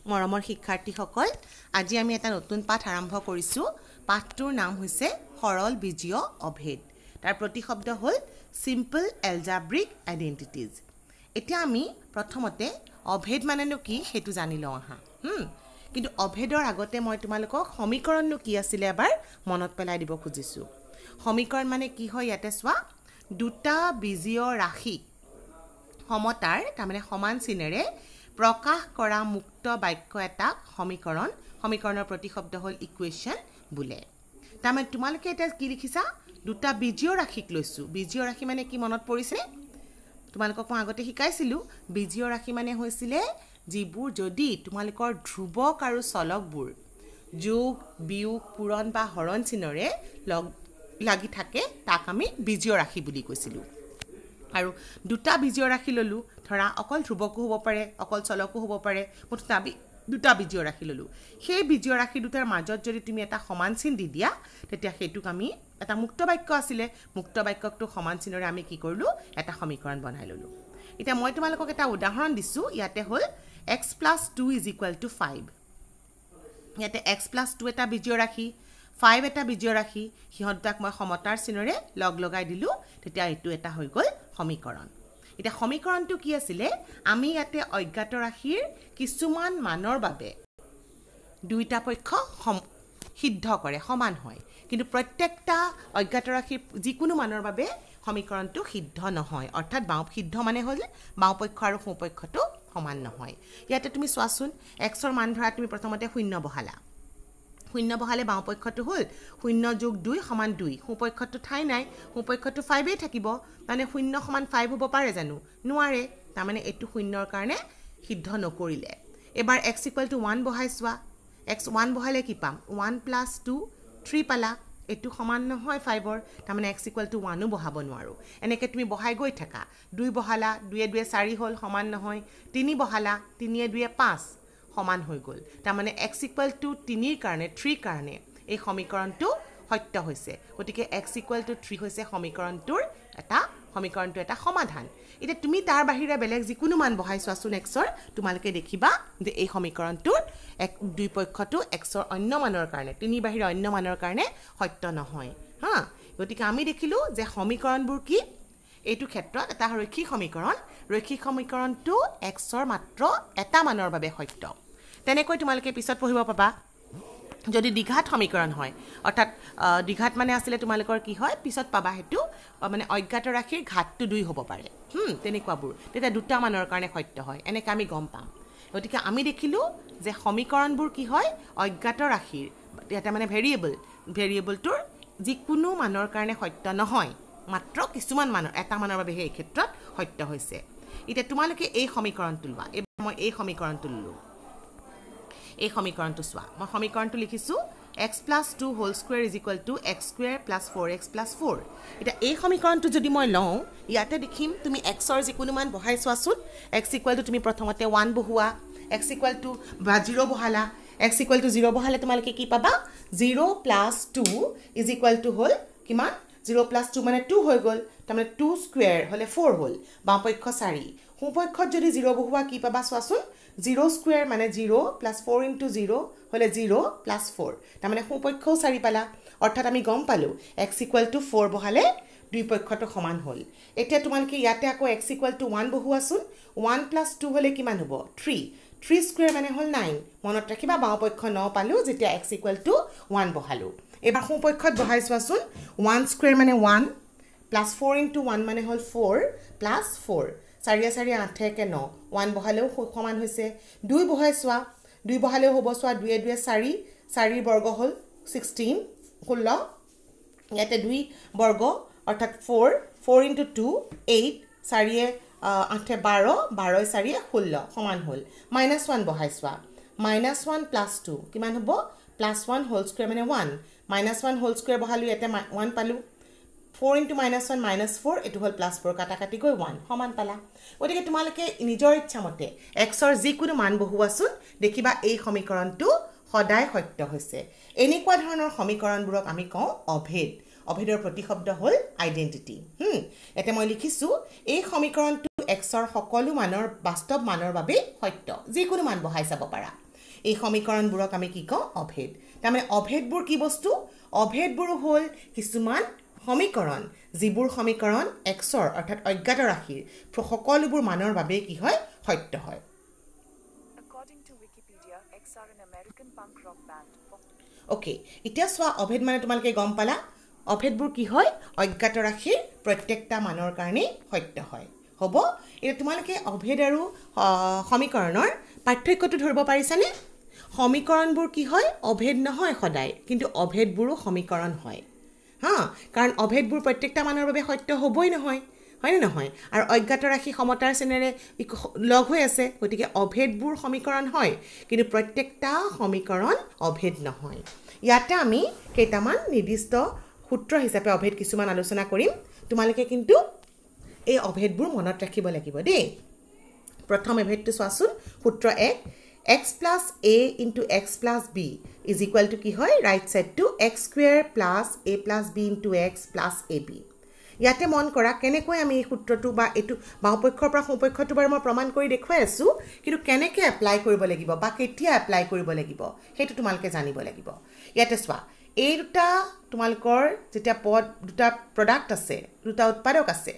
মৰমৰ শিক্ষাৰ্থীসকল আজি আমি এটা নতুন পাঠ আৰম্ভ কৰিছো পাঠটোৰ নাম হৈছে সৰল বীজীয় অভেদ তাৰ প্ৰতিশব্দ হ'ল সিম্পল এলজেব্ৰিক আইডেন্টিটিজ এতিয়া আমি প্ৰথমতে অভেদ মানেনো কি হেতু জানি লওঁ আহা কিন্তু অভেদৰ আগতে মই তোমালোকক সমীকৰণনো কি আছিল এবাৰ মনত পেলাই দিব খুজিছো সমীকৰণ মানে কি হয় ইয়াতে চোৱা দুটা বীজীয় ৰাশি সমতাৰ তাৰমানে সমান চিনেৰে প্ৰকাশ কৰা মুক্ত বাক্য এটা সমীকৰণৰ প্ৰতিশব্দ হ'ল ইকুৱেশ্যন বোলে তাৰমানে তোমালোকে এটা কি লিখিছা দুটা বীজীয় ৰাশিক লৈছো বীজীয় ৰাশি মানে কি মনত পৰিছে তোমালোকক মই আগতে শিকাইছিলো বীজীয় ৰাশি মানে হৈছিলে যিবোৰ যদি তোমালোকৰ ধ্ৰুৱক আৰু চলকবোৰ যোগ বিয়োগ পূৰণ বা হৰণ চিনেৰে লাগি থাকে তাক আমি বীজীয় ৰাশি বুলি কৈছিলো আৰু দুটা বীজীয় ৰাশি ললো ধৰা অকল ধ্ৰুৱকো হ'ব পাৰে অকল চলকো হ'ব পাৰে মুঠতে আমি দুটা বীজীয় ৰাশি ললো সেই বীজীয় ৰাশি দুটাৰ মাজত যদি তুমি এটা সমান চিন দি দিয়া তেতিয়া হেতুক আমি এটা মুক্ত বাক্য আছিল মুক্ত বাক্যকটো সমান চিনেৰে আমি কি কৰিলো এটা সমীকৰণ বনাই ললো এতিয়া মই তোমালোকক এটা উদাহৰণ দিছো ইয়াতে হ'ল x + 2 = 5 ইয়াতে x + 2 এটা বীজীয় ৰাশি 5 এটা বীজীয় ৰাশি হিহঁতাক মই সমতাৰ চিনেৰে লগাই দিলো তেতিয়া এটো এটা হৈ গ'ল সমীকৰণ এটা সমীকৰণটো কি আছিল আমি ইয়াতে অজ্ঞাত ৰাশিৰ কিছুমান মানৰ বাবে দুইটা পক্ষ সিদ্ধ কৰে সমান হয় কিন্তু প্ৰত্যেকটা অজ্ঞাত ৰাশিৰ যিকোনো মানৰ বাবে সমীকৰণটো সিদ্ধ নহয় অৰ্থাৎ সিদ্ধ মানে হ'ল বাওপক্ষ আৰু সোঁপক্ষটো সমান নহয় ইয়াতে তুমি চোৱাচোন x ৰ মান ধৰা তুমি প্ৰথমতে 0 বহালা 0 বহালে বাওপক্ষটো হ'ল 0 + 2 = 2 সোঁপক্ষটো ঠাই নাই সোঁপক্ষটো 5 এই থাকিব মানে 0 = 5 হ'ব পাৰে জানো নোৱাৰে তাৰ মানে এটো 0 ৰ কাৰণে সিদ্ধ নকৰিলে এবাৰ x = 1 বহাই চোৱা x 1 বহালে কি পাম 1 + 2 3 পালা এটো সমান নহয় 5 ৰ তাৰ মানে x = 1 ও বহাব নোৱাৰো এনেকৈ তুমি বহাই গৈ থাকা 2 বহালা 2 * 2 = 4 হ'ল সমান নহয় 3 বহালা 3 * 2 = 5 সমান হৈ গ'ল তাৰ মানে x = 3 ৰ কাৰণে 3 কাৰণে এই সমীকৰণটো সত্য হৈছে গতিকে x = 3 হৈছে সমীকৰণটো এটা সমাধান এতিয়া তুমি তাৰ বাহিৰে বেলেগ যিকোনো মান বহাই চোৱাচোন x ৰ তোমালকে দেখিবা যে এই সমীকৰণটোৰ দুই পক্ষটো x ৰ অন্য মানৰ কাৰণে 3 বাহিৰে অন্য মানৰ কাৰণে সত্য নহয় গতিকে আমি দেখিলো যে সমীকৰণবোৰ কি এইটো ক্ষেত্ৰত এটা ৰৈখিক সমীকৰণটো x ৰ মাত্ৰ এটা মানৰ বাবে সত্য তেনেকৈ তোমালকে পিছত পঢ়িব পাবা যদি দ্বিঘাত সমীকৰণ হয় অৰ্থাৎ দ্বিঘাত মানে আসলে তোমালকৰ কি হয় পিছত পাবা হেতু মানে অজ্ঞাত ৰাশিৰ ঘাতটো 2 হ'ব পাৰে তেনেকুৱাবোৰ তেতিয়া দুটা মানৰ কাৰণে সত্য হয় এনেকৈ আমি গম পাম গতিকে আমি দেখিলো যে সমীকৰণবোৰ কি হয় অজ্ঞাত ৰাশিৰ এটা মানে ভেৰিয়েবলটোৰ যিকোনো মানৰ কাৰণে সত্য নহয় মাত্ৰ কিছুমান মানৰ এটা মানৰ বাবে এই ক্ষেত্ৰত সত্য হৈছে এতিয়া তোমালকে এই সমীকৰণটো লোৱা এবাৰ মই এই সমীকৰণটো ললো এই সমীকৰণটো চোৱা মই সমীকৰণটো লিখিছো x + 2 ² = x² + 4x + 4 এটা এই সমীকৰণটো যদি মই লওঁ ইয়াতে দেখিম তুমি x ৰ যিকোনো মান বহাই চোৱাচোন x = তুমি প্ৰথমতে 1 বহুৱা x = 0 বহালা x = 0 বহালে তোমালকে কি পাবা 0 + 2 = হ'ল কিমান 0 + 2 মানে 2 হৈ গ'ল তাৰমানে 2² হলে 4 হ'ল বামপক্ষ 4 সোঁপক্ষত যদি 0 বহুৱা কি পাবা চোৱাচোন 0² মানে 0 + 4 * 0 হলে 0 + 4 তাৰমানে সোঁপক্ষও 4 পালা অৰ্থাৎ আমি গম পালো x = 4 বহালে দুই পক্ষটো সমান হ'ল এতিয়া তোমালকে ইয়াতে আকৌ x = 1 বহুৱাচোন 1 + 2 হলে কিমান হ'ব 3² মানে হ'ল 9 মনত ৰাখিবা বাওপক্ষ 9 পালো যেতিয়া x = 1 বহালো এবাৰ সোঁপক্ষত বহাই চোৱাচোন 1² মানে 1 + 4 * 1 মানে হ'ল 4 + 4 4 4 8 9 1 বহালেও সমান হৈছে 2 বহাই চোৱা 2 বহালেও হ'ব চোৱা 2 2 4 4 বৰ্গ হ'ল 16 16 ইয়াতে 2 বৰ্গ অৰ্থাৎ 4 4 * 2 8 4 8 12 12 4 16 সমান হ'ল -1 বহাই চোৱা -1 + 2 কিমান হ'ব +1 হোল স্কয়াৰ মানে 1 -1 হোল স্কয়াৰ বহালো ইয়াতে 1 পালো 4 * -1 -4 এটো হল +4 কাটাকাটি গৈ 1 সমান পালা ওদিকে তোমালকে নিজৰ ইচ্ছা মতে x ৰ যিকোনো মান বহুৱাচোন দেখিবা এই সমীকৰণটো সদায় সত্য হৈছে এনেকুৱা ধৰণৰ সমীকৰণবোৰক আমি কওঁ অভেদৰ প্ৰতিশব্দ হ'ল আইডেন্টিটি এতে মই লিখিছো এই সমীকৰণটো x ৰ সকলো মানৰ বাস্তৱ মানৰ বাবে সত্য যিকোনো মান বহাই চাব পাৰা এই সমীকৰণবোৰক আমি কি কওঁ অভেদ তাৰমানে অভেদবোৰ কি বস্তু অভেদবোৰ হ'ল কিছুমান সমীকৰণ যিবোৰ সমীকৰণ xৰ অৰ্থাৎ অজ্ঞাত ৰাশিৰ সকলোবোৰ মানৰ বাবে কি হয় সত্য হয় According to Wikipedia, X are an American punk rock band. Okay এতিয়া চোৱা অভেদ মানে তোমালোকে গম পালা অভেদবোৰ কি হয় অজ্ঞাত ৰাশিৰ প্ৰত্যেকটা মানৰ কাৰণে সত্য হয় হ'ব এতিয়া তোমালোকে অভেদ আৰু সমীকৰণৰ পাৰ্থক্যটো ধৰিব পাৰিছানে সমীকৰণবোৰ কি হয় অভেদ নহয় সদায় কিন্তু অভেদবোৰো সমীকৰণ হয় হা কাৰণ অভেদবোৰ প্ৰত্যেকটা মানৰ বাবে সত্য হ'বই নহয় হয়নে নহয় আৰু অজ্ঞাত ৰাশি সমতাৰ চেনেৰে লগ হৈ আছে গতিকে অভেদবোৰ সমীকৰণ হয় কিন্তু প্ৰত্যেকটা সমীকৰণ অভেদ নহয় ইয়াতে আমি কেইটামান নিৰ্দিষ্ট সূত্ৰ হিচাপে অভেদ কিছুমান আলোচনা কৰিম তোমালোকে কিন্তু এই অভেদবোৰ মনত ৰাখিব লাগিব দেই প্ৰথম অভেদটো চোৱাচোন সূত্ৰ 1 x plus a into x plus b is equal to কি হয় right side to x square plus a plus b into x plus ab ইয়াতে মন কৰা কেনেকৈ আমি এই সূত্ৰটো বা এটো বাওপক্ষৰ পৰা সোঁপক্ষটো বাৰ মই প্ৰমাণ কৰি দেখুৱাই আছো কিন্তু কেনেকৈ এপ্লাই কৰিব লাগিব বা কেতিয়া এপ্লাই কৰিব লাগিব হেতু তোমালকে জানিব লাগিব ইয়াতে চোৱা এই দুটা তোমালকৰ যেতিয়া পদ দুটা প্ৰডাক্ট আছে দুটা উৎপাদক আছে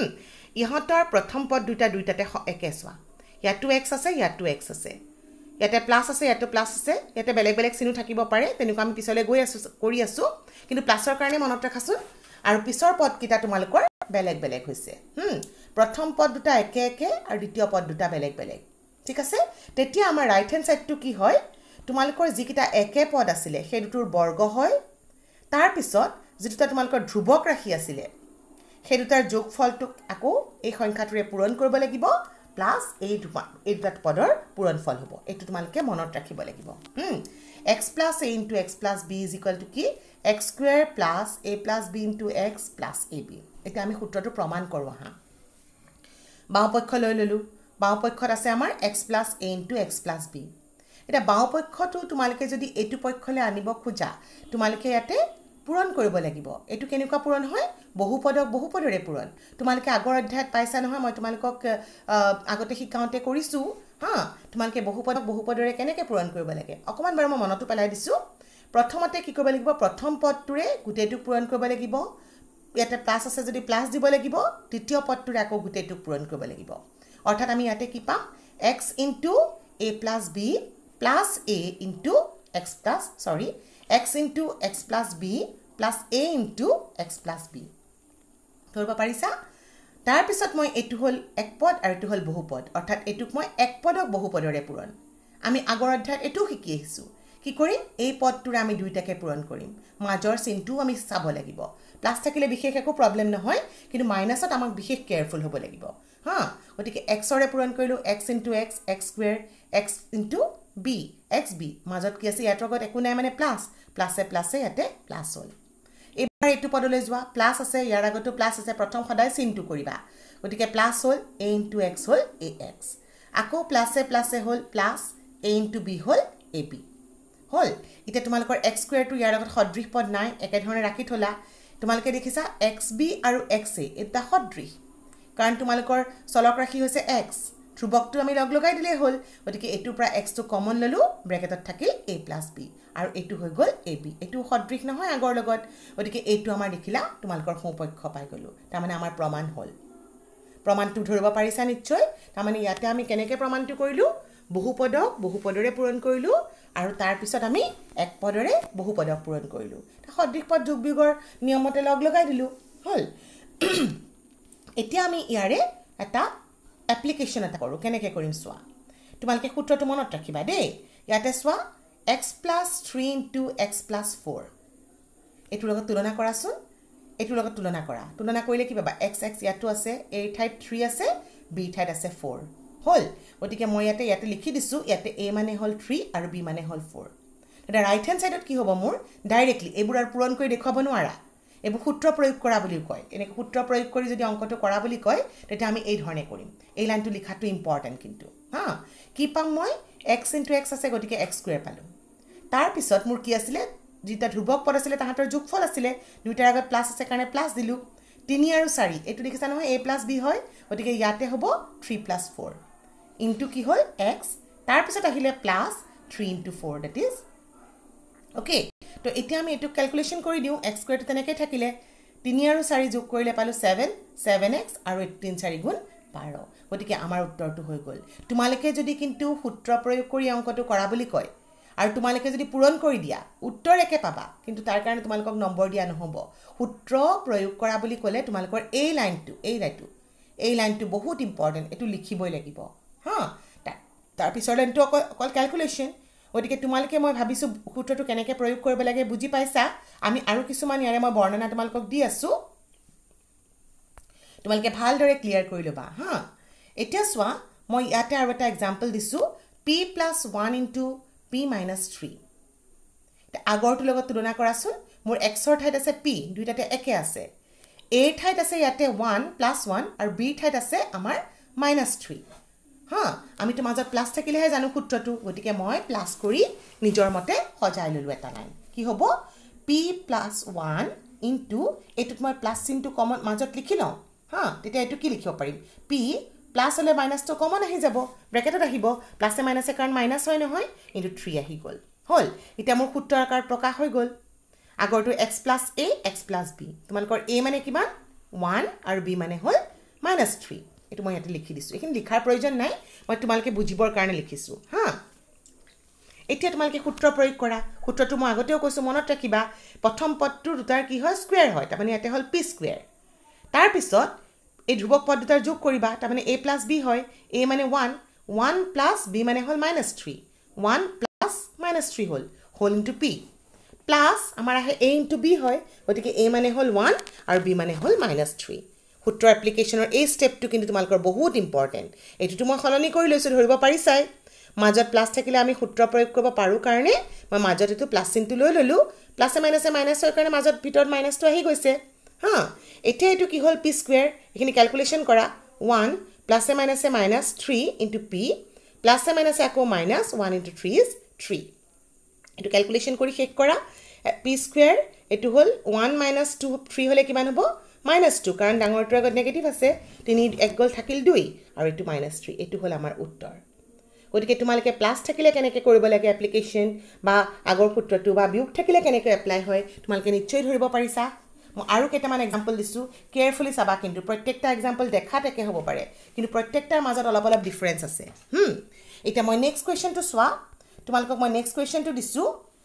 ইহঁতৰ প্ৰথম পদ দুটাতে একে চোৱা ইয়াতো x আছে ইয়াতো x আছে ইয়াতে প্লাস আছে ইয়াতে প্লাস আছে ইয়াতে বেলেগ বেলেগ চিহ্ন থাকিব পাৰে তেনেকুৱা আমি পিছলৈ গৈ আছো কৰি আছো কিন্তু প্লাসৰ কাৰণে মনত ৰাখাছোন আৰু পিছৰ পদ কিটা তোমালোকৰ বেলেগ বেলেগ হৈছে প্ৰথম পদ দুটা একে একে আৰু দ্বিতীয় পদ দুটা বেলেগ বেলেগ ঠিক আছে তেতিয়া আমাৰ ৰাইট হ্যান্ড সাইডটো কি হয় তোমালোকৰ যিকিটা একে পদ আছিল সেই দুটোৰ বৰ্গ হয় তাৰ পিছত যেটা তোমালোকৰ ধ্ৰুৱক ৰাখি আছিল সেই দুটাৰ যোগফলটোক আকৌ এই সংখ্যাটোৰে পূৰণ কৰিব লাগিব প্লাস এই দুটা পদৰ পূৰণফল হ'ব এটো তোমালোকে মনত ৰাখিব লাগিব x plus a into x plus b is equal to কি x square plus a plus b into x plus ab এটা আমি সূত্ৰটো প্ৰমাণ কৰো হা বাওপক্ষ লৈ ললো বাওপক্ষত আছে আমাৰ x plus a into x plus b এটা বাওপক্ষটো তোমালোকে যদি এটো পক্ষলে আনিব খুজা তোমালোকে ইয়াতে পূৰণ কৰিব লাগিব এটো কেনেকুৱা পূৰণ হয় বহুপদৰে পূৰণ তোমালোকে আগৰ অধ্যায়ত পাইছা নহয় মই তোমালোকক আগতে শিকাওতে কৰিছো হা তোমালোকে বহুপদৰে কেনেকৈ পূৰণ কৰিব লাগে অকমান বাৰ মই মনটো পেলাই দিছো প্ৰথমতে কি কৰিব লাগিব প্ৰথম পদটোৰে গুটেটো পূৰণ কৰিব লাগিব ইয়াতে প্লাস আছে যদি প্লাস দিব লাগিব দ্বিতীয় পদটোৰে আকৌ গুটেটো পূৰণ কৰিব লাগিব অৰ্থাৎ আমি ইয়াতে কি পাম x into a plus b plus a into x into x plus b plus a into x plus b ধৰিব পাৰিছা তাৰ পিছত মই এটো হল এক পদ আৰু এটো হল বহুপদ অৰ্থাৎ এটুক মই এক পদক বহুপদৰে পূৰণ আমি আগৰ অধ্যায়ত এটো শিকি আহিছো কি কৰিম এই পদটোৰে আমি দুইটাকে পূৰণ কৰিম মাজৰ চিনটো আমি চাব লাগিব প্লাস থাকিলে বিশেষ একো প্ৰবলেম নহয় কিন্তু মাইনাসত আমাক বিশেষ কেয়াৰফুল হ'ব লাগিব হা গতিকে x ৰে পূৰণ কৰিলো x into x x square x into b xb মাজত কি আছে ইয়াৰ লগত একো নাই মানে প্লাসে ইয়াতে প্লাস হ'ল এবাৰ এটো পদলৈ যোৱা প্লাস আছে ইয়াৰ আগতো প্লাস আছে প্ৰথম সদায় চিনটো কৰিবা গতিকে প্লাস হ'ল a into x হ'ল ax আকৌ প্লাসে হ'ল প্লাস a into b হ'ল ab হল এটা তোমালোকৰ x square টো ইয়াৰ আগত সদৃশ পদ নাই একে ধৰণে ৰাখি থলা তোমালোকে দেখিছা xb আৰু xa এটা সদৃশ কাৰণ তোমালোকৰ চলক ৰাশি হৈছে x ধ্ৰুৱকটো আমি লগাই দিলে হ'ল গতিকে এটোৰ পৰা x টো কমন ললো ব্ৰেকেটত থাকিল a plus b আৰু এটো হৈ গল ab এটো সদৃশ নহয় আগৰ লগত গতিকে এটো আমাৰ দেখিলা তোমালোকৰ সোঁপক্ষ পাই গলো তাৰ মানে আমাৰ প্ৰমাণ হ'ল প্ৰমাণটো ধৰিব পাৰিছা নিশ্চয় তাৰ মানে ইয়াতে আমি কেনেকৈ প্ৰমাণটো কৰিলো বহুপদৰে পূৰণ কৰিলো আৰু তাৰ পিছত আমি এক পদৰে বহুপদক পূৰণ কৰিলো সদৃশ পদ যোগ বিয়োগৰ নিয়মতে লগাই দিলো হ'ল এতিয়া আমি ইয়াৰে এটা এপ্লিকেশন এটা কৰো কেনেকৈ কৰিম চোৱা তোমালোকে সূত্ৰটো মনত ৰাখিবা দেই ইয়াতে চোৱা x plus 3 into x plus 4 এটোৰ লগত তুলনা কৰাছোন এটোৰ লগত তুলনা কৰিলে কি পাবা x ইয়াতো আছে a ঠাইত 3 আছে b ঠাইত আছে 4 হল গতিকে মই ইয়াতে লিখি দিছো ইয়াতে a মানে হল 3 আৰু b মানে হল 4 এটা ৰাইট হ্যান্ড সাইডত কি হ'ব মোৰ ডাইৰেক্টলি এবোৰ আৰু পূৰণ কৰি দেখাব নোৱাৰা এবোৰ সূত্ৰ প্ৰয়োগ কৰা বুলি কয় এনেকৈ সূত্ৰ প্ৰয়োগ কৰি যদি অংকটো কৰা বুলি কয় তেতিয়া আমি এই ধৰণে কৰিম এই লাইনটো লিখাটো ইম্পৰ্টেন্ট কিন্তু হা কি পাম মই x into x আছে গতিকে x স্কয়াৰ পালো তাৰ পিছত মোৰ কি আছিল যেটা ধ্ৰুৱক পদ আছিল তাহাতৰ যোগফল আছিল দুইটাৰ আগত প্লাস আছে কাৰণে প্লাস দিলু 3 আৰু 4 এটো দেখিছা নহয় a plus b হয় গতিকে ইয়াতে হ'ব 3 plus 4 ইনটু কি হল x তাৰ পিছত আহিলে plus 3 into 4 that is okay তো এতিয়া আমি এটো ক্যালকুলেশন কৰি দিও x স্কয়াৰ তেনেকৈ থাকিলে 3 আৰু 4 যোগ কৰিলে পালো 7 7x আৰু 3 4 গুণ 12 গতিকে আমাৰ উত্তৰটো হৈ গল তোমালোকে যদি কিন্তু সূত্ৰ প্ৰয়োগ কৰি অংকটো কৰা বুলি কয় আৰু তোমালোকে যদি পূৰণ কৰি দিয়া উত্তৰ একে পাবা কিন্তু তাৰ কাৰণে তোমালোকক নম্বৰ দিয়া নহব সূত্ৰ প্ৰয়োগ কৰা বুলি ক'লে তোমালোকৰ এই লাইনটো বহুত ইম্পৰ্টেন্ট এটো লিখিবই লাগিব হা তাৰ পিছৰ লাইনটো অকল ক্যালকুলেশন গতিকে তোমালোকে মই ভাবিছো সূত্ৰটো কেনেকৈ প্ৰয়োগ কৰিব লাগে বুজি পাইছা আমি আৰু কিছুমান ইয়াৰে মই বৰ্ণনা তোমালোকক দি আছো তোমালোকে ভালদৰে ক্লিয়াৰ কৰি লবা হা এতিয়া চোৱা মই ইয়াতে আৰু এটা এক্সাম্পল দিছো p + 1 * p - 3 আগৰটো লগত তুলনা কৰাছোন মোৰ x ৰ ঠাইত আছে p দুইটাতে একে আছে a ঠাইত আছে ইয়াতে 1 + 1 আৰু b ঠাইত আছে আমাৰ -3 হা আমি তো মাজত প্লাস থাকিলেহে জানো সূত্ৰটো গতিকে মই প্লাস কৰি নিজৰ মতে সজাই ললো এটা লাইন কি হ'ব p + 1 * এটোত মই প্লাস চিনটো কমন মাজত লিখি লওঁ হা তেতিয়া এটো কি লিখিব পাৰিম p প্লাস হলে মাইনাসটো কমন আহি যাব ব্ৰেকেটত আহিব প্লাসে মাইনাসে কাৰণ মাইনাস হয় নহয় ইনটু 3 আহি গল হল এতিয়া মোৰ সূত্ৰৰ আকাৰ প্ৰকাশ হৈ গল আগৰটো x + a x + b তোমালোকৰ a মানে কিমান 1 আৰু b মানে হল -3 এটো মই ইয়াতে লিখি দিছো এখন লিখাৰ প্ৰয়োজন নাই মই তোমালোকে বুজিবৰ কাৰণে লিখিছো হা এতিয়া তোমালোকে সূত্ৰ প্ৰয়োগ কৰা সূত্ৰটো মই আগতেও কৈছো মনত ৰাখিবা প্ৰথম পদটো দুটাৰ কি হয় স্কয়াৰ হয় তাৰমানে ইয়াতে হল p স্কয়াৰ তাৰ পিছত এই ধ্ৰুৱক পদ দুটাৰ যোগ কৰিবা তাৰমানে a + b হয় a মানে 1 1 + b মানে হল -3 1 + -3 হল ইনটু p প্লাস আমাৰ আহে a ইনটু b হয় গতিকে a মানে হল 1 আৰু b মানে হল -3 সূত্ৰ এপ্লিকেশনৰ এই স্টেপটো কিন্তু তোমালোকৰ বহুত ইম্পৰ্টেন্ট এটোটো মই খলনি কৰি লৈছো ধৰিব পাৰিছাই মাজত প্লাস থাকিলে আমি সূত্ৰ প্ৰয়োগ কৰিব পাৰো কাৰণে মই মাজত এটো প্লাস চিনটো লৈ ললো প্লাসে মাইনাসে মাইনাস হয় কাৰণে মাজত ভিতৰত মাইনাসটো আহি গৈছে হা এতিয়া এটো কি হল p স্কয়াৰ এখিনি ক্যালকুলেশন কৰা 1 প্লাসে মাইনাসে -3 ইনটু p প্লাসে মাইনাসে আকৌ -1 ইনটু 3 is 3 এটো ক্যালকুলেশন কৰি শেষ কৰা p স্কয়াৰ এটো হল 1 - 2 3 হলে কিমান হ'ব -2 কাৰণ ডাঙৰটোৰ আগত নেগেটিভ আছে 3 এক গল থাকিল 2 আৰু এটো -3 এটো হল আমাৰ উত্তৰ গতিকে তোমালোকে প্লাস থাকিলে কেনেকৈ কৰিব লাগে এপ্লিকেশন বা আগৰ সূত্ৰটো বা বিয়োগ থাকিলে কেনেকৈ এপ্লাই হয় তোমালোকে নিশ্চয় ধৰিব পাৰিছা মই আৰু কেইটামান এক্সাম্পল দিছো কেয়াৰফুলি চাবা কিন্তু প্ৰত্যেকটা এক্সাম্পল দেখাত একে হ'ব পাৰে কিন্তু প্ৰত্যেকটাৰ মাজত অলপ ডিফাৰেন্স আছে এটা মই নেক্সট কোৱেশ্চনটো চোৱা তোমালোকক মই নেক্সট কোৱেশ্চনটো দিছো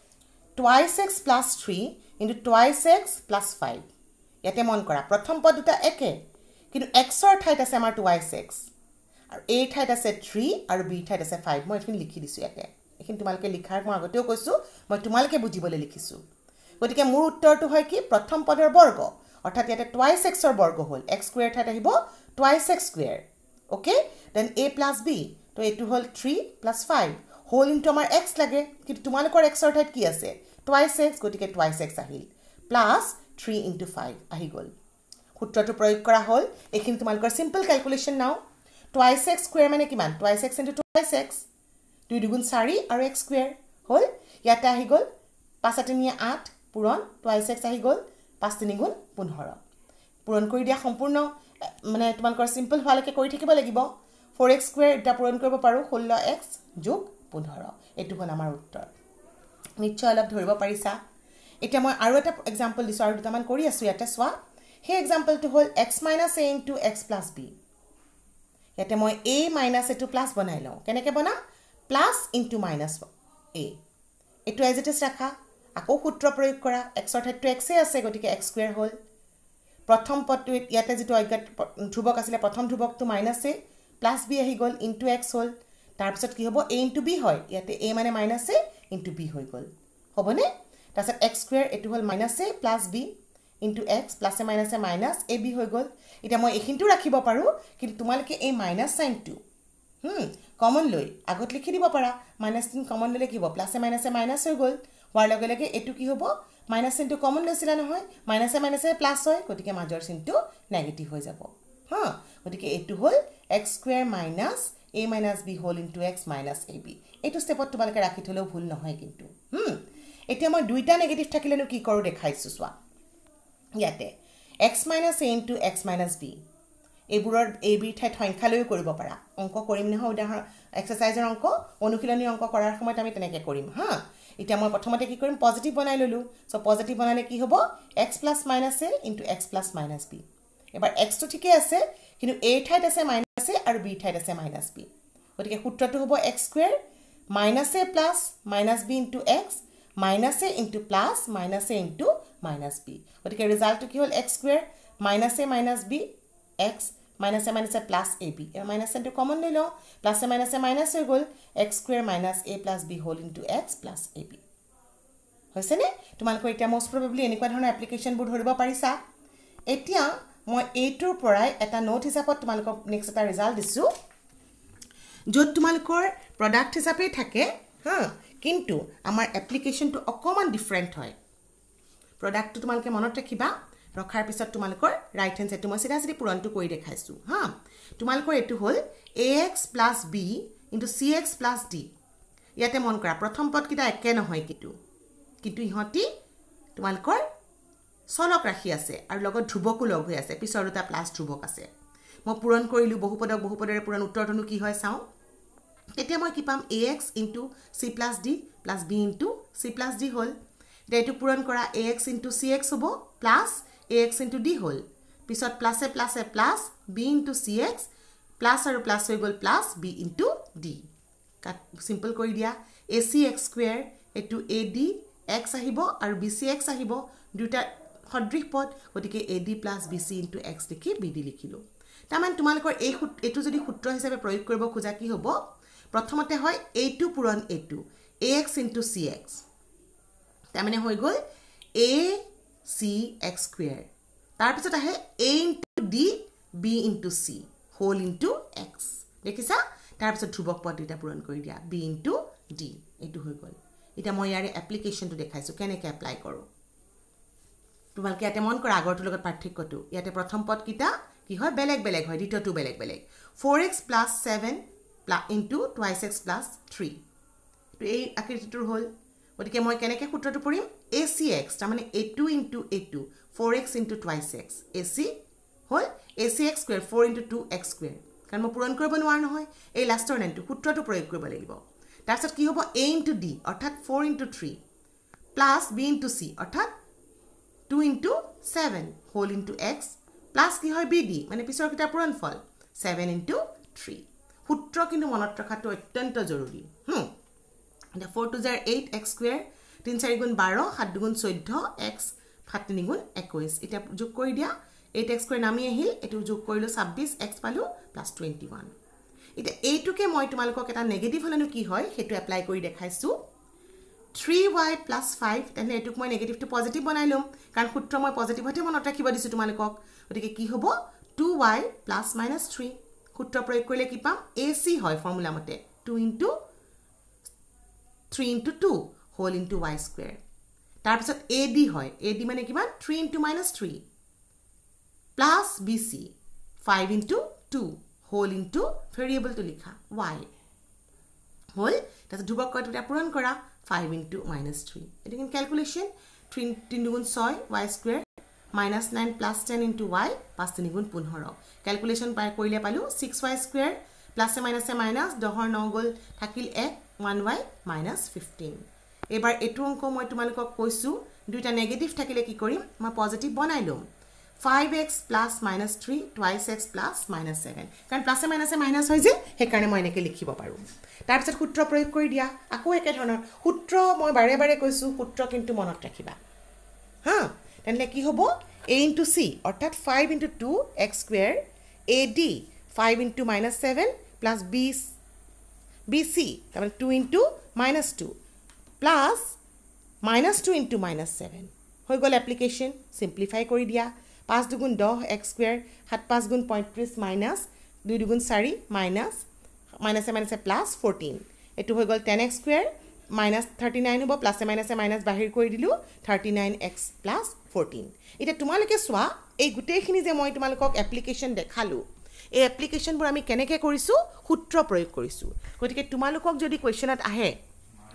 2x + 3 * 2x + 5 ইয়াতে মন কৰা প্ৰথম পদ দুটা একে কিন্তু x ৰ ঠাইত আছে আমাৰ 2x আৰু a ঠাইত আছে 3 আৰু b ঠাইত আছে 5 মই এখিনি লিখি দিছো ইয়াতে এখিনি তোমালোকে লিখাৰ মই আগতেও কৈছো মই তোমালোকে বুজিবলৈ লিখিছো গতিকে মোৰ উত্তৰটো হয় কি প্ৰথম পদৰ বৰ্গ অৰ্থাৎ ইয়াতে 2x ৰ বৰ্গ হল x স্কয়াৰ ঠাইত আহিব 2x square okay then a + b তো এটো হল 3 + 5 হোল ইনটু আমাৰ x লাগে কিন্তু তোমালোকৰ x ৰ ঠাইত কি আছে 2x গতিকে 2x আহিল প্লাস 3 into 5 আহি গল সূত্ৰটো প্ৰয়োগ কৰা হল এখিনি তোমালোকৰ সিম্পল ক্যালকুলেশন নাও 2x স্কয়াৰ মানে কিমান 2x into 2x 2 দুগুণ 4 আৰু x স্কয়াৰ হল ইয়াতে আহি গল 5 8 8 পূৰণ 2x আহি গল 5 3 গুণ 15 পূৰণ কৰি দিয়া সম্পূৰ্ণ মানে তোমালোকৰ সিম্পল হোৱালৈকে কৰি থাকিব লাগিব 4x স্কয়াৰ এটা পূৰণ কৰিব পাৰো 16x + 15 এটো হল আমাৰ উত্তৰ নিশ্চয় অলপ ধৰিব পাৰিছা এটা মই আৰু এটা এক্সাম্পল দিছো আৰু দুটামান কৰি আছো ইয়াতে চোৱা হে এক্সাম্পলটো হল x - a into x + b ইয়াতে মই a - এটো প্লাস বনাই লওঁ কেনেকৈ বনাম প্লাস ইনটু -a এটো এজ ইট ইজ ৰাখা আকৌ সূত্ৰ প্ৰয়োগ কৰা x ৰ ঠাইত x আছে গতিকে x স্কয়াৰ হল প্ৰথম পদটো ইয়াতে যেটো অজ্ঞাত ধ্ৰুৱক আছিল প্ৰথম ধ্ৰুৱকটো -a প্লাস b আহি গল ইনটু x হল তাৰ পিছত কি হ'ব a ইনটু b হয় ইয়াতে a মানে -a ইনটু b হৈ গল হ'বনে তাৰপিছত x স্কয়াৰ এটো হল -a plus b into x প্লাসে মাইনাসে মাইনাস ab হৈ গল এটা মই এখিনটো ৰাখিব পাৰো কিন্তু তোমালোকে এই মাইনাস সাইনটো কমন লৈ আগত লিখি দিব পাৰা মাইনাস চিন কমন লৈ কি হ'ব প্লাসে মাইনাসে মাইনাস হৈ গল হোৱাৰ লগে লগে এটো কি হ'ব মাইনাস চিনটো কমন লৈছিলা নহয় মাইনাসে মাইনাসে প্লাস হয় গতিকে মাজৰ চিনটো নেগেটিভ হৈ যাব গতিকে এটো হল x square minus a minus b whole into x minus ab এটো স্টেপত তোমালোকে ৰাখি থলেও ভুল নহয় কিন্তু এতিয়া মই দুইটা নেগেটিভ থাকিলেনো কি কৰো দেখাইছো সোৱা ইয়াতে x minus a into x minus b এইবোৰৰ এবিৰ ঠাইত সংখ্যা লৈ কৰিব পাৰা অংক কৰিম নহয় উদাহৰণ এক্সাৰসাইজৰ অংক অনুশীলনী অংক কৰাৰ সময়ত আমি তেনেকৈ কৰিম হা এতিয়া মই প্ৰথমতে কি কৰিম পজিটিভ বনাই ললো সো পজিটিভ বনালে কি হ'ব x + -a * x + -b এবাৰ x টো ঠিকই আছে কিন্তু a ঠাইত আছে -a আৰু b ঠাইত আছে -b গতিকে সূত্ৰটো হ'ব x² - a + -b * x -a * a * -b গতিকে ৰিজাল্টটো কি হ'ল x² - a - b x - a - plus ab minus টো কমন লৈ লওঁ plus a minus হৈ গ'ল x² - a + b whole into x plus ab হৈছে নে তোমালোকৰ এটা most probably এনেকুৱা ধৰণৰ এপ্লিকেশনবোৰ ধৰিব পাৰিছা এতিয়া মই এইটোৰ পৰাই এটা নোট হিচাপত তোমালোকক নেক্সট এটা ৰিজাল্ট দিছো য'ত তোমালোকৰ প্ৰডাক্ট হিচাপে থাকে হা কিন্তু আমাৰ এপ্লিকেশনটো অকমান ডিফাৰেন্ট হয় প্ৰডাক্টটো তোমালোকে মনত ৰাখিবা ৰখাৰ পিছত তোমালোকৰ ৰাইট হ্যান্ড সাইডটো মই সিধা সিধি পূৰণটো কৰি দেখাইছো হা তোমালোকৰ এটো হ'ল ax + b * cx + d ইয়াতে মন কৰা প্ৰথম পদ কিটা একে নহয় কিন্তু ইহতি তোমালোকৰ চলক ৰাখি আছে আৰু লগত ধ্ৰুৱকো লগ হৈ আছে পিছৰ দুটা প্লাস ধ্ৰুৱক আছে মই পূৰণ কৰিলো বহুপদৰে পূৰণ উত্তৰটো কি হয় চাও এতিয়া মই কি পাম ax * c + d + b * c + d হ'ল এটো পূৰণ কৰা ax * cx হ'ব প্লাস ax * d হ'ল পিছত plus a plus b * cx plus আৰু প্লাস হৈ গ'ল প্লাস b * d সিম্পল কৰি দিয়া acx² এটো ad x আহিব আৰু bcx আহিব দুটা সদৃশ পদ গতিকে ad + bc * x লিখি bd লিখিলো তাৰমান তোমালোকৰ এটো যদি সূত্ৰ হিচাপে প্ৰয়োগ কৰিব খোজা কি হ'ব প্ৰথমতে হয় a2 পূৰণ a2 ax * cx তাৰমানে হৈ গ'ল acx² তাৰ পিছত আহে a * d b * c whole into x দেখিছা তাৰ পিছত ধ্ৰুৱক পদ দুটা পূৰণ কৰি দিয়া b * d এটো হৈ গ'ল এটা মই ইয়াৰে এপ্লিকেশনটো দেখাইছো কেনেকৈ এপ্লাই কৰো তোমালোকে ইয়াতে মন কৰা আগৰটোৰ লগত পাৰ্থক্যটো ইয়াতে প্ৰথম পদ কিটা কি হয় বেলেগ হয় দ্বিতীয়টো বেলেগ 4x + 7 * 2x + 3 তো এই আকৃতিটোৰ হ'ল গতিকে মই কেনেকৈ সূত্ৰটো পঢ়িম acx তাৰ মানে a2 * a2 4x * 2x ac হ'ল acx² 4 * 2x² কাৰণ মই পূৰণ কৰিব নোৱাৰো নহয় এই লাষ্টৰ লাইনটো সূত্ৰটো প্ৰয়োগ কৰিব লাগিব তাৰ পিছত কি হ'ব a * d অৰ্থাৎ 4 * 3 প্লাস b * c অৰ্থাৎ 2 * 7 whole into x প্লাস কি হয় bd মানে পিছৰ কিটা পূৰণফল 7 * 3 সূত্ৰ কিন্তু মনত ৰখাটো অত্যন্ত জৰুৰী এটা 4 * 2 = 8 x² 3 * 4 * 12 7 * 2 = 14 x 7 * 3 = 21 এটা যোগ কৰি দিয়া 8x² নামি আহিল এটো যোগ কৰিলো 26 x পালো প্লাস 21 এটা এইটোকে মই তোমালোকক এটা নেগেটিভ হলেনো কি হয় হেতু এপ্লাই কৰি দেখাইছো 3y + 5 তেনে এটুক মই নেগেটিভটো পজিটিভ বনাই লম কাৰণ সূত্ৰ মই পজিটিভতে মনত ৰাখিব দিছো তোমালোকক গতিকে কি হ'ব 2y + -3 সূত্ৰ প্ৰয়োগ কৰিলে কি পাম ac হয় ফৰ্মুলা মতে 2 * 3 * 2 whole into y² তাৰ পিছত ad হয় ad মানে কিমান 3 * -3 plus bc 5 * 2 whole into variable to লিখা y হল তাতে ধ্ৰুৱক কয়টা পূৰণ কৰা 5 * -3 এটো কিন calculation 3 * 2 = 6 y² -9 plus 10 into y 5 * 3 = 15 calculation পাই কৰিলে পালো 6y² plus a minus 10 9 গল থাকিল 1y - 15 এবাৰ এটো অংক মই তোমালোকক কৈছো দুইটা নেগেটিভ থাকিলে কি কৰিম মই পজিটিভ বনাই লম 5x + -3 twice x plus -7 কাৰণ প্লাস এ মাইনাস হৈ যে হে কাৰণে মই এনেকৈ লিখিব পাৰো তাৰ পিছত সূত্ৰ প্ৰয়োগ কৰি দিয়া আকৌ একে ধৰণৰ সূত্ৰ মই বাৰে কৈছো সূত্ৰ কিন্তু মনত ৰাখিবা হা তেনে কি হ'ব a * c অৰ্থাৎ 5 * 2 x² ad 5 * -7 plus bc তাৰমানে 2 * -2 plus -2 * -7 হৈ গ'ল এপ্লিকেশন সিম্পলিফাই কৰি দিয়া 5 * 2 = 10 x² 7 * 5 = 35 minus 2 * 2 = 4 minus plus 14 এটো হৈ গ'ল 10x² minus 39 হ'ব plus a minus বাহিৰ কৰি দিলো 39x plus 14 এটা তোমালোকে সোৱা এই গুটেইখিনি যে মই তোমালোকক এপ্লিকেশন দেখালো এই এপ্লিকেশনবোৰ আমি কেনেকৈ কৰিছো সূত্ৰ প্ৰয়োগ কৰিছো গতিকে তোমালোকক যদি কোৱেশ্চনত আহে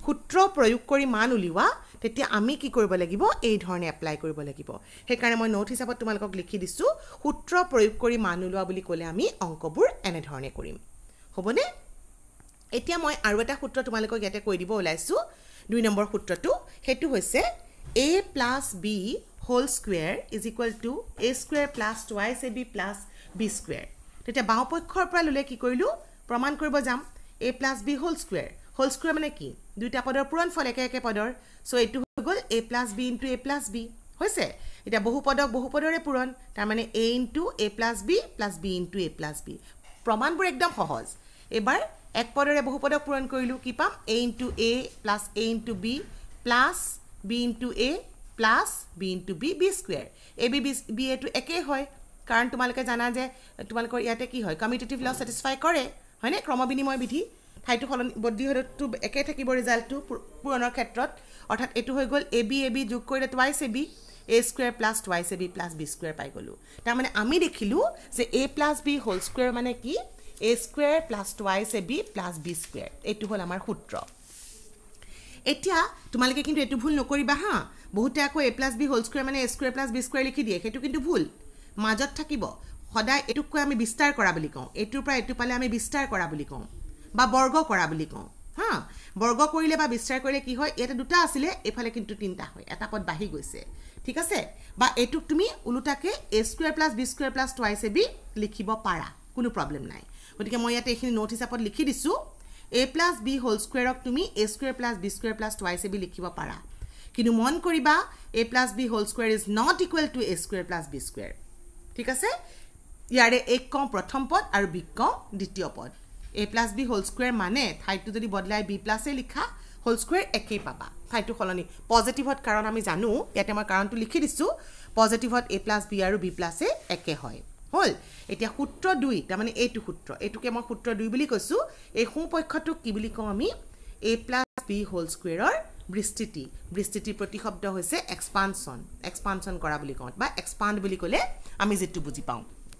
সূত্ৰ প্ৰয়োগ কৰি মান উলিওৱা তেতিয়া আমি কি কৰিব লাগিব এই ধৰণে এপ্লাই কৰিব লাগিব সেই কাৰণে মই নোট হিচাপত তোমালোকক লিখি দিছো সূত্ৰ প্ৰয়োগ কৰি মান উলিওৱা বুলি ক'লে আমি অংকবোৰ এনে ধৰণে কৰিম হ'বনে এতিয়া মই আৰু এটা সূত্ৰ তোমালোকক ইয়াতে কৈ দিব ওলাইছো 2 নম্বৰ সূত্ৰটো হেতু হৈছে a + b whole square is equal to a square plus twice ab plus b square তেতিয়া বাও পক্ষৰ পৰা ললে কি কৰিলো প্ৰমাণ কৰিব যাম a plus b whole square মানে কি দুইটা পদৰ পূৰণফল একে পদৰ সো এটো হৈ গল a plus b into a plus b হৈছে এটা বহু পদৰে পূৰণ তাৰ মানে a into a plus b plus b into a plus b প্ৰমাণবোৰ একদম সহজ এবাৰ এক পদৰে বহু পদক পূৰণ কৰিলো কি পাম a into a plus a into b plus b into a plus b into b b square a b এটো একে হয় কাৰণ তোমালোকে জানা যে তোমালোকৰ ইয়াতে কি হয় কমিউটেটিভ ল স্যাটিসফাই কৰে হয়নে ক্ৰম বিনিময় বিধি ঠাইটো বদ্ধি হৰটো একে থাকিব ৰিজাল্টটো পূৰণৰ ক্ষেত্ৰত অৰ্থাৎ এটো হৈ গল ab যোগ কৰিলে twice ab a square plus twice ab plus b square পাই গলো তাৰ মানে আমি দেখিলো যে a plus b whole square মানে কি a square plus twice ab plus b square এটো হল আমাৰ সূত্ৰ এতিয়া তোমালোকে কিন্তু এটো ভুল নকৰিবা হা বহুতে আকৌ a plus b whole square মানে a square plus b square লিখি দিয়ে হেতু কিন্তু ভুল মাজত থাকিব সদায় এটুক কই আমি বিস্তাৰ কৰা বুলি কওঁ এটুৰ পৰা এটু পালে আমি বিস্তাৰ কৰা বুলি কওঁ বা বৰ্গ কৰা বুলি কওঁ হা বৰ্গ কৰিলে বা বিস্তাৰ কৰিলে কি হয় এটা দুটা আছিল এফালে কিন্তু তিনটা হয় এটা পদ বাহি গৈছে ঠিক আছে বা এটুক তুমি উলুটাকে a square plus b square plus twice ab লিখিব পাৰা কোনো প্ৰবলেম নাই গতিকে মই ইয়াতে এখিনি নোট হিচাপত লিখি দিছো a plus b whole square ক তুমি a square plus b square plus twice ab লিখিব পাৰা কিন্তু মন কৰিবা a plus b whole square is not equal to a square plus b square ঠিক আছে ইয়াৰে এক কম প্ৰথম পদ আৰু বি কম দ্বিতীয় পদ a plus b whole square মানে ঠাইটো যদি বদলাই b plus a লিখা whole square একেই পাবা ঠাইটো খলনি পজিটিভত কাৰণ আমি জানো ইয়াতে মই কাৰণটো লিখি দিছো পজিটিভত a plus b আৰু b plus a একে হয় হল এতিয়া সূত্ৰ 2 তাৰ মানে এইটো সূত্ৰ এটুকে মই সূত্ৰ 2 বুলি কৈছো এই সোঁ পক্ষটোক কি বুলি কওঁ আমি a plus b whole square ৰ বৃষ্টিতি প্ৰতিশব্দ হৈছে এক্সপানশন কৰা বুলি কওঁ বা এক্সপান্ড বুলি ক'লে আমি যেটো বুজি পাওঁ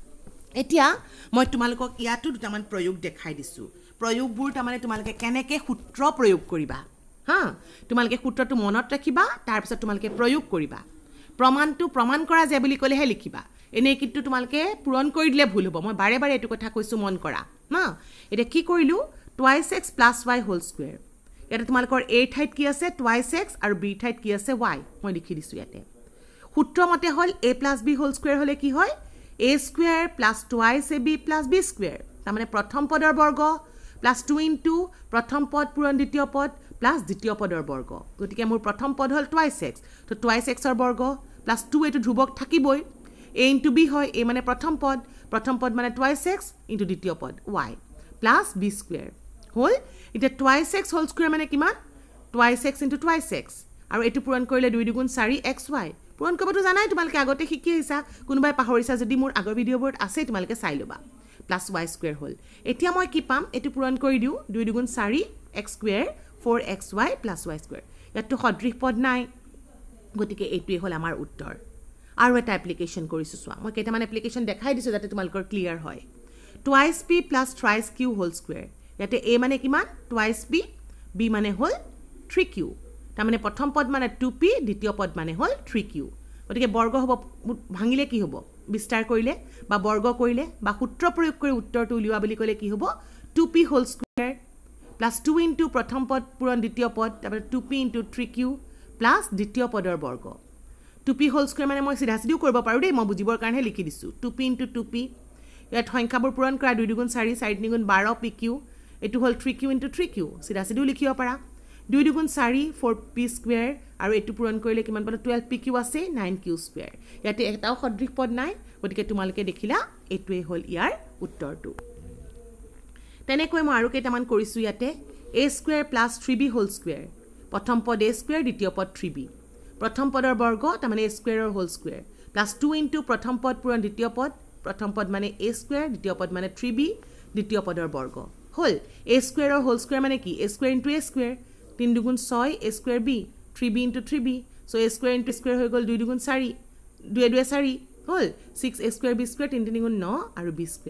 এতিয়া মই তোমালোকক ইয়াটো দুটামান প্ৰয়োগ দেখাই দিছো প্ৰয়োগবোৰ তাৰ মানে তোমালোকে কেনেকৈ সূত্ৰ প্ৰয়োগ কৰিবা হা তোমালোকে সূত্ৰটো মনত ৰাখিবা তাৰ পিছত তোমালোকে প্ৰয়োগ কৰিবা প্ৰমাণটো প্ৰমাণ কৰা যায় বুলি ক'লেহে লিখিবা এনে কিন্তু তোমালোকে পূৰণ কৰি দিলে ভুল হ'ব মই বাৰে বাৰে এটো কথা কৈছো মন কৰা না এটা কি কৰিলো twice x plus y whole square এটা তোমালোকৰ a ঠাইত কি আছে twice x আৰু b ঠাইত কি আছে y মই লিখি দিছো ইয়াতে সূত্ৰ মতে হল a plus b whole square হলে কি হয় a square plus twice ab plus b square তাৰ মানে প্ৰথম পদৰ বৰ্গ plus 2 into প্ৰথম পদ পূৰণ দ্বিতীয় পদ plus দ্বিতীয় পদৰ বৰ্গ গতিকে মোৰ প্ৰথম পদ হল twice x তো twice x ৰ বৰ্গ plus 2 এটো ধ্ৰুবক থাকিবই a into b হয় a মানে প্ৰথম পদ মানে twice x into দ্বিতীয় পদ y plus b square হল এটা twice x whole square মানে কিমান twice x into twice x আৰু এটো পূৰণ কৰিলে 2 2 4 xy পূৰণ কৰিবটো জানাই তোমালোকে আগতে শিকি আহিছা কোনোবাই পাহৰিছা যদি মোৰ আগৰ ভিডিঅ'বোৰত আছে তোমালোকে চাই লবা plus y square হল এতিয়া মই কি পাম এটো পূৰণ কৰি দিও 2 2 4 x square 4xy plus y square ইয়াতো সদৃশ পদ নাই গতিকে এটোই হল আমাৰ উত্তৰ আৰু এটা এপ্লিকেশন কৰিছো চোৱা মই কেইটামান এপ্লিকেশন দেখাই দিছো যাতে তোমালোকৰ ক্লিয়াৰ হয় twice p plus thrice q whole square ইয়াতে a মানে কিমান twice b b মানে হল 3q তাৰ মানে প্ৰথম পদ মানে 2p দ্বিতীয় পদ মানে হল 3q গতিকে বৰ্গ হ'ব ভাঙিলে কি হ'ব বিস্তাৰ কৰিলে বা বৰ্গ কৰিলে বা সূত্ৰ প্ৰয়োগ কৰি উত্তৰটো উলিওৱা বুলি ক'লে কি হ'ব 2p whole square plus 2 into প্ৰথম পদ পূৰণ দ্বিতীয় পদ তাৰপৰা 2p into 3q plus দ্বিতীয় পদৰ বৰ্গ 2p whole square মানে মই সিধা সিধিও কৰিব পাৰো দেই মই বুজিবৰ কাৰণে লিখি দিছো 2p into 2p ইয়াত সংখ্যাবোৰ পূৰণ কৰা 2 2 4 4 3 12 pq এটো হল 3q into 3q সিধা সিধিও লিখিব পাৰা 2 2 4 4p square আৰু এটো পূৰণ কৰিলে কিমান পালো 12pq আছে 9q square ইয়াতে এটাও সদৃশ পদ নাই গতিকে তোমালোকে দেখিলা এটোই হল ইয়াৰ উত্তৰটো তেনেকৈ মই আৰু কেইটামান কৰিছো ইয়াতে a square plus 3b whole square প্ৰথম পদ a square দ্বিতীয় পদ 3b প্ৰথম পদৰ বৰ্গ তাৰ মানে a square ৰ whole square plus 2 into প্ৰথম পদ পূৰণ দ্বিতীয় পদ প্ৰথম পদ মানে a square দ্বিতীয় পদ মানে 3b দ্বিতীয় পদৰ বৰ্গ হল a square ৰ whole square মানে কি a square into a square 3 2 6 a square b 3b into 3b so a square into square হৈ গল 2 2 4 2 2 4 হল 6 a square b square 3 3 9 আৰু b square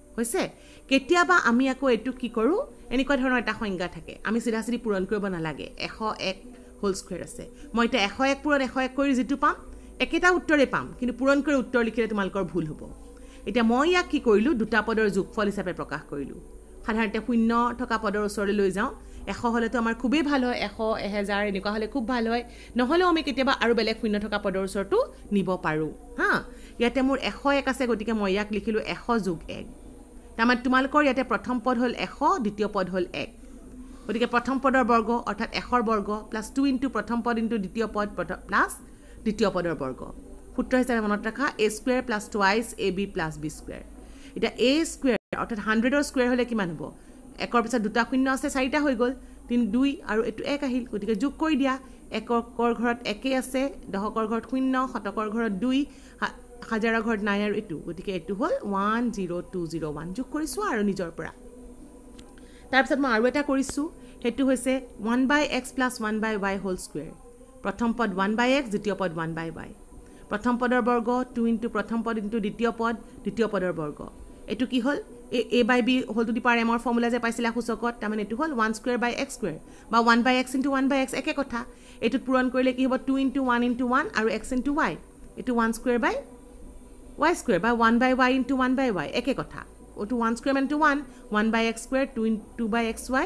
হৈছে কেতিয়াবা আমি আকৌ এটু কি কৰো এনেকুৱা ধৰণৰ এটা সংজ্ঞা থাকে আমি সিধা সিধি পূৰণ কৰিব নালাগে 101 হোল স্কয়াৰ আছে মই এটা 101 পূৰণ 101 কৰি যেটো পাম একেটা উত্তৰে পাম কিন্তু পূৰণ কৰি উত্তৰ লিখিলে তোমালকৰ ভুল হ'ব এটা মই ইয়াক কি কৰিলো দুটা পদৰ যোগফল হিচাপে প্ৰকাশ কৰিলো সাধাৰণতে শূন্য থকা পদৰ ওচৰলৈ লৈ যাওঁ 100 হলে তো আমাৰ খুবেই ভাল হয় 100 1000 এনেকুৱা হলে খুব ভাল হয় নহলে আমি কেতিয়াবা আৰু বেলেগ শূন্য থকা পদৰ ওচৰটো নিব পাৰো হা ইয়াতে মোৰ 101 আছে গতিকে মই ইয়াক লিখিলো 100 যোগ 1 তামাৰ তোমালকৰ ইয়াতে প্ৰথম পদ হল 100 দ্বিতীয় পদ হল 1 গতিকে প্ৰথম পদৰ বৰ্গ অৰ্থাৎ 100 বৰ্গ প্লাস 2 ইনটু প্ৰথম পদ ইনটু দ্বিতীয় পদ প্লাস দ্বিতীয় পদৰ বৰ্গ সূত্ৰ হিচাপে মনত ৰাখা a square plus twice ab plus b square এটা a স্কয়াৰ অৰ্থাৎ 100 ৰ স্কয়াৰ হলে কিমান হ'ব একৰ পিছত দুটা শূন্য আছে চাৰিটা হৈ গল 3 2 আৰু এটো 1 আহিল গতিকে যোগ কৰি দিয়া একৰ ঘৰত 1 আছে দহকৰ ঘৰত 0 শতকৰ ঘৰত 2 হাজাৰৰ ঘৰত 9 আৰু এটো গতিকে এটো হল 10201 যোগ কৰিছো আৰু নিজৰ পৰা তাৰ পিছত মই আৰু এটা কৰিছো হেতু হৈছে 1/x + 1/y হোল স্কয়াৰ প্ৰথম পদ 1/x দ্বিতীয় পদ 1/y প্ৰথম পদৰ বৰ্গ 2 ইনটু প্ৰথম পদ ইনটু দ্বিতীয় পদৰ বৰ্গ এটো কি হল a by b whole to the power m ৰ ফৰ্মুলা যে পাইছিলা সূচকত তামানে এটো হল 1 স্কয়াৰ বাই x স্কয়াৰ বা 1/x * 1/x একে কথা এটোত পূৰণ কৰিলে কি হ'ব 2 * 1 * 1 আৰু x * y এটো 1 স্কয়াৰ বাই y স্কয়াৰ বা 1/y * 1/y একে কথা ওটো 1 স্কয়াৰ মানে 1 1/x square 2/xy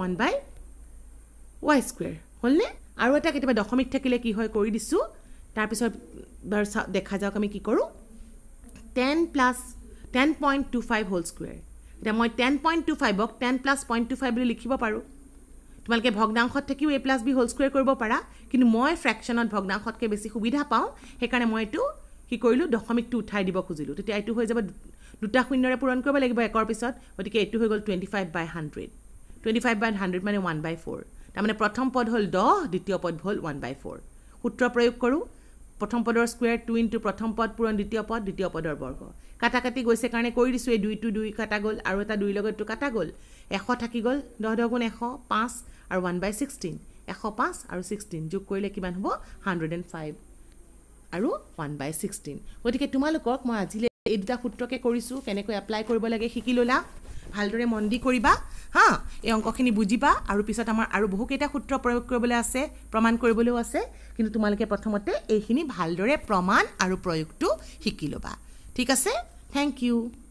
1/y square হলনে আৰু এটা কেতিয়াবা দশমিক থাকিলে কি হয় কৰি দিছো তাৰ পিছত দেখা যাওক আমি কি কৰো 10 + 10.25 হোল স্কয়াৰ এটা মই 10.25 ক 10 + 0.25 বুলি লিখিব পাৰো তোমালকে ভগ্নাংশত থাকিও a + b হোল স্কয়াৰ কৰিব পাৰা কিন্তু মই ফ্ৰেকশনত ভগ্নাংশতকে বেছি সুবিধা পাওঁ হেকাৰণে মই এটো কি কৰিলো দশমিকটো উঠাই দিব খুজিলো তেতিয়া এটো হৈ যাব দুটা শূন্যৰে পূৰণ কৰিব লাগিব একৰ পিছত গতিকে এটো হৈ গল 25/100 25/100 মানে 1/4 তাৰ মানে প্ৰথম পদ হল 10 দ্বিতীয় পদ হল 1/4 সূত্ৰ প্ৰয়োগ কৰো প্ৰথম পদৰ স্কয়াৰ 2 ইনটু প্ৰথম পদ পূৰণ দ্বিতীয় পদৰ বৰ্গ কাটা কাটি গৈছে কাৰণে কৰি দিছো এই 2 টো 2 কাটা গল আৰু এটা 2 লগটো কাটা গল 100 থাকি গল 10 * 100 5 আৰু 1/16 105 আৰু 16 যোগ কৰিলে কিমান হ'ব 105 আৰু 1/16 গতিকে তোমালোকক মই আজিলে এই দুটা সূত্ৰকে কৰিছো কেনেকৈ এপ্লাই কৰিব লাগে শিকি ললা ভালদৰে মন দি কৰিবা হা এই অংকখিনি বুজিবা আৰু পিছত আমাৰ আৰু বহু কেইটা সূত্ৰ প্ৰয়োগ কৰিবলৈ আছে প্ৰমাণ কৰিবলৈও আছে কিন্তু তোমালোকে প্ৰথমতে এইখিনি ভালদৰে প্ৰমাণ আৰু প্ৰয়োগটো শিকি লবা ঠিক আছে থ্যাংক ইউ